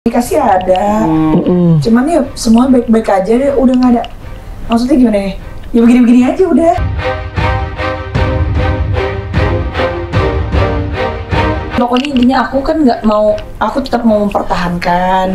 Komunikasi ada, cuman ya semua baik-baik aja deh, udah nggak ada. Maksudnya gimana ya? Ya begini-begini aja udah. Pokoknya intinya aku kan nggak mau, aku tetap mau mempertahankan.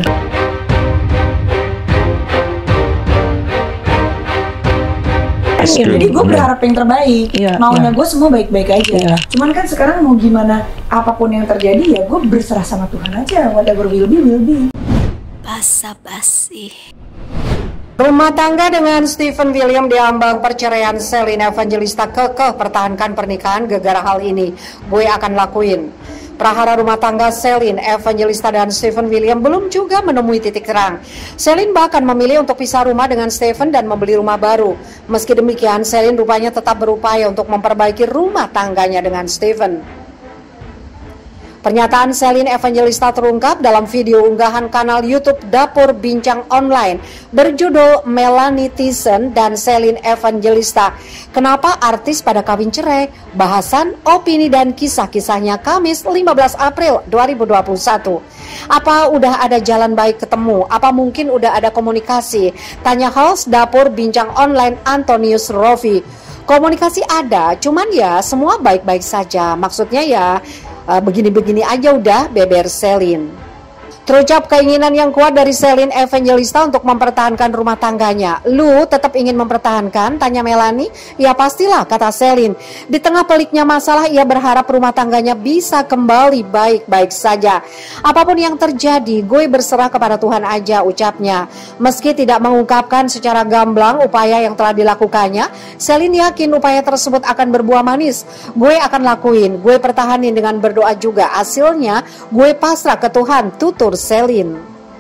Jadi gue berharap yang terbaik, maunya gue semua baik-baik aja. Cuman kan sekarang mau gimana, apapun yang terjadi ya gue berserah sama Tuhan aja. Whatever will be, will be. Basa-basi. Rumah tangga dengan Stephen William diambang perceraian. Selin Evangelista kekeh pertahankan pernikahan gegara hal ini. Gue akan lakuin. Prahara rumah tangga Selin Evangelista dan Stephen William belum juga menemui titik terang. Selin bahkan memilih untuk pisah rumah dengan Stephen dan membeli rumah baru. Meski demikian, Selin rupanya tetap berupaya untuk memperbaiki rumah tangganya dengan Stephen. Pernyataan Selin Evangelista terungkap dalam video unggahan kanal YouTube Dapur Bincang Online berjudul Melanie Thiessen dan Selin Evangelista. Kenapa artis pada kawin cerai? Bahasan, opini dan kisah-kisahnya Kamis 15 April 2021. Apa udah ada jalan baik ketemu? Apa mungkin udah ada komunikasi? Tanya host Dapur Bincang Online Antonius Rofi. Komunikasi ada, cuman ya semua baik-baik saja. Maksudnya ya begini-begini aja udah, beber Selin. Terucap keinginan yang kuat dari Selin Evangelista untuk mempertahankan rumah tangganya. Lu tetap ingin mempertahankan? Tanya Melanie. Ya pastilah, kata Selin. Di tengah peliknya masalah, ia berharap rumah tangganya bisa kembali baik-baik saja. Apapun yang terjadi, gue berserah kepada Tuhan aja, ucapnya. Meski tidak mengungkapkan secara gamblang upaya yang telah dilakukannya, Selin yakin upaya tersebut akan berbuah manis. Gue akan lakuin, gue pertahanin dengan berdoa juga. Hasilnya, gue pasrah ke Tuhan, tutur Selin.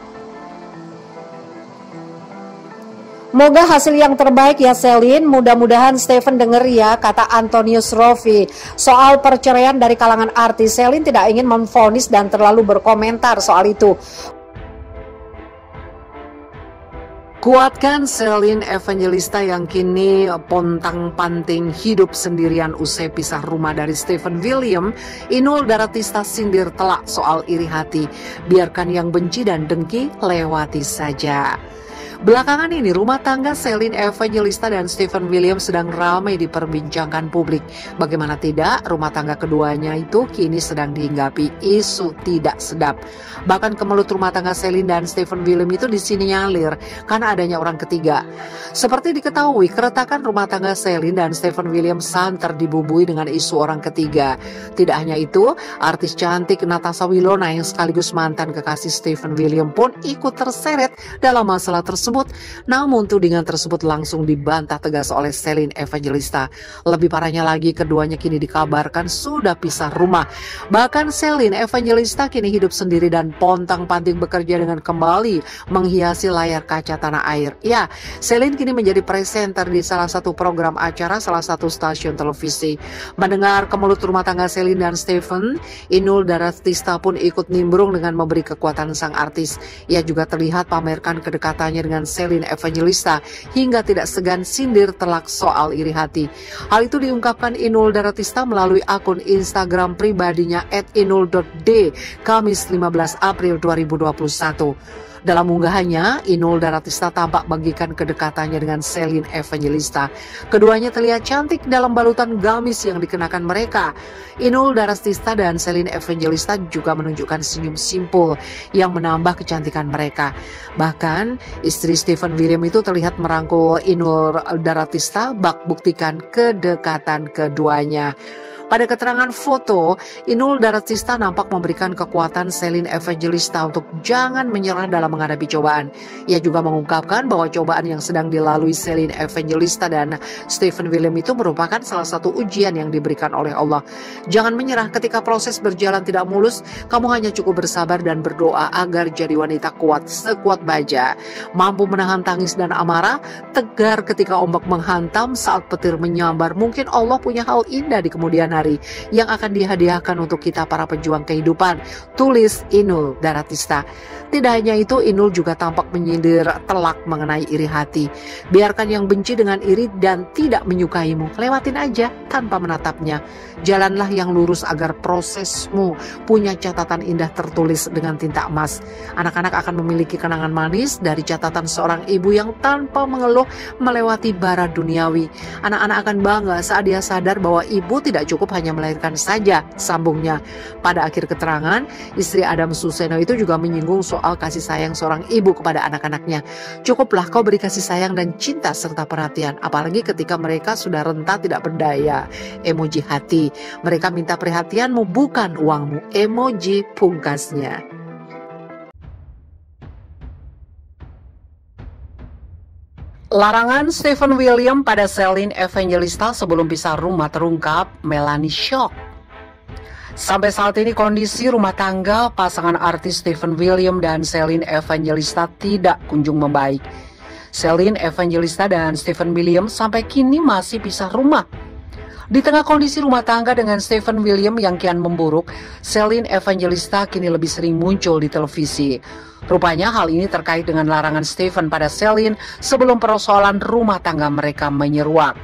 Moga hasil yang terbaik ya Selin, mudah-mudahan Stephen denger ya, kata Antonius Rofi. Soal perceraian dari kalangan artis, Selin tidak ingin memvonis dan terlalu berkomentar soal itu. Kuatkan Selin Evangelista yang kini pontang-panting hidup sendirian usai pisah rumah dari Stephen William. Inul Daratista sindir telak soal iri hati. Biarkan yang benci dan dengki lewati saja. Belakangan ini rumah tangga Selin Evangelista dan Stephen William sedang ramai diperbincangkan publik. Bagaimana tidak, rumah tangga keduanya itu kini sedang dihinggapi isu tidak sedap. Bahkan kemelut rumah tangga Selin dan Stephen William itu disinyalir karena adanya orang ketiga. Seperti diketahui, keretakan rumah tangga Selin dan Stephen William santer dibumbui dengan isu orang ketiga. Tidak hanya itu, artis cantik Natasha Wilona yang sekaligus mantan kekasih Stephen William pun ikut terseret dalam masalah tersebut. Namun tudingan tersebut langsung dibantah tegas oleh Selin Evangelista. Lebih parahnya lagi, keduanya kini dikabarkan sudah pisah rumah. Bahkan Selin Evangelista kini hidup sendiri dan pontang-panting bekerja dengan kembali menghiasi layar kaca tanah air. Ya, Selin kini menjadi presenter di salah satu program acara salah satu stasiun televisi. Mendengar kemelut rumah tangga Selin dan Stephen, Inul Daratista pun ikut nimbrung dengan memberi kekuatan sang artis. Ia juga terlihat pamerkan kedekatannya dengan Selin Evangelista hingga tidak segan sindir telak soal iri hati. Hal itu diungkapkan Inul Daratista melalui akun Instagram pribadinya @inul.d Kamis 15 April 2021. Dalam unggahannya, Inul Daratista tampak bagikan kedekatannya dengan Selin Evangelista. Keduanya terlihat cantik dalam balutan gamis yang dikenakan mereka. Inul Daratista dan Selin Evangelista juga menunjukkan senyum simpul yang menambah kecantikan mereka. Bahkan, istri Stephen William itu terlihat merangkul Inul Daratista bak buktikan kedekatan keduanya. Pada keterangan foto, Inul Daratista nampak memberikan kekuatan Selin Evangelista untuk jangan menyerah dalam menghadapi cobaan. Ia juga mengungkapkan bahwa cobaan yang sedang dilalui Selin Evangelista dan Stephen William itu merupakan salah satu ujian yang diberikan oleh Allah. Jangan menyerah ketika proses berjalan tidak mulus, kamu hanya cukup bersabar dan berdoa agar jadi wanita kuat sekuat baja, mampu menahan tangis dan amarah, tegar ketika ombak menghantam saat petir menyambar. Mungkin Allah punya hal indah di kemudian Gunari yang akan dihadiahkan untuk kita para pejuang kehidupan, tulis Inul Daratista. Tidak hanya itu, Inul juga tampak menyindir telak mengenai iri hati. Biarkan yang benci dengan iri dan tidak menyukaimu, lewatin aja tanpa menatapnya. Jalanlah yang lurus agar prosesmu punya catatan indah tertulis dengan tinta emas. Anak-anak akan memiliki kenangan manis dari catatan seorang ibu yang tanpa mengeluh melewati bara duniawi. Anak-anak akan bangga saat dia sadar bahwa ibu tidak cukup hanya melahirkan saja, sambungnya. Pada akhir keterangan, istri Adam Suseno itu juga menyinggung soal kasih sayang seorang ibu kepada anak-anaknya. Cukuplah kau beri kasih sayang dan cinta serta perhatian, apalagi ketika mereka sudah renta tidak berdaya. Emoji hati. Mereka minta perhatianmu bukan uangmu. Emoji pungkasnya. Larangan Stephen William pada Celine Evangelista sebelum pisah rumah terungkap, Melanie shock. Sampai saat ini kondisi rumah tangga pasangan artis Stephen William dan Celine Evangelista tidak kunjung membaik. Celine Evangelista dan Stephen William sampai kini masih pisah rumah. Di tengah kondisi rumah tangga dengan Stephen William yang kian memburuk, Celine Evangelista kini lebih sering muncul di televisi. Rupanya hal ini terkait dengan larangan Stephen pada Celine sebelum persoalan rumah tangga mereka menyeruak.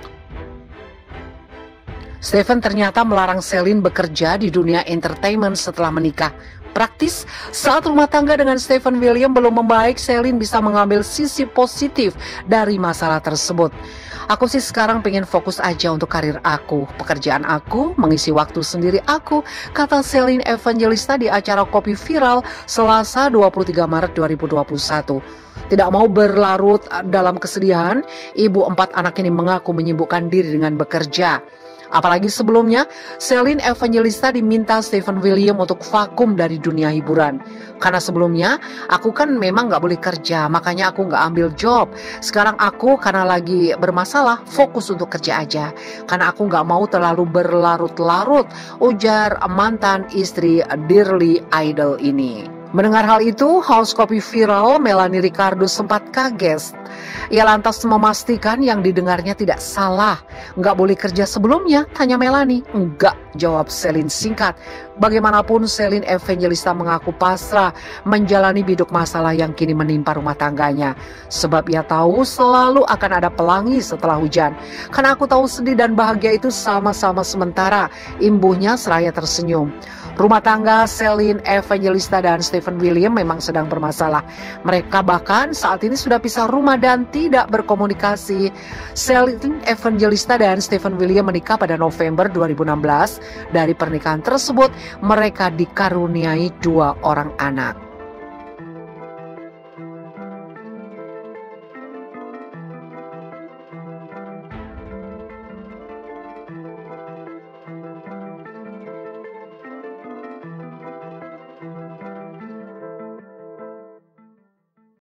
Stephen ternyata melarang Celine bekerja di dunia entertainment setelah menikah. Praktis, saat rumah tangga dengan Stephen William belum membaik, Celine bisa mengambil sisi positif dari masalah tersebut. Aku sih sekarang pengen fokus aja untuk karir aku, pekerjaan aku, mengisi waktu sendiri aku, kata Celine Evangelista di acara Kopi Viral Selasa 23 Maret 2021. Tidak mau berlarut dalam kesedihan, ibu 4 anak ini mengaku menyibukkan diri dengan bekerja. Apalagi sebelumnya, Celine Evangelista diminta Stephen William untuk vakum dari dunia hiburan. Karena sebelumnya, aku kan memang gak boleh kerja, makanya aku gak ambil job. Sekarang aku karena lagi bermasalah, fokus untuk kerja aja. Karena aku gak mau terlalu berlarut-larut, ujar mantan istri Dearly Idol ini. Mendengar hal itu, host Kopi Viral Melanie Ricardo sempat kaget. Ia lantas memastikan yang didengarnya tidak salah. Nggak boleh kerja sebelumnya, tanya Melanie. Enggak, jawab Celine singkat. Bagaimanapun Celine Evangelista mengaku pasrah menjalani biduk masalah yang kini menimpa rumah tangganya. Sebab ia tahu selalu akan ada pelangi setelah hujan. Karena aku tahu sedih dan bahagia itu sama-sama sementara, imbuhnya seraya tersenyum. Rumah tangga Celine Evangelista dan Stephen William memang sedang bermasalah. Mereka bahkan saat ini sudah pisah rumah dan tidak berkomunikasi. Celine Evangelista dan Stephen William menikah pada November 2016. Dari pernikahan tersebut, mereka dikaruniai 2 orang anak.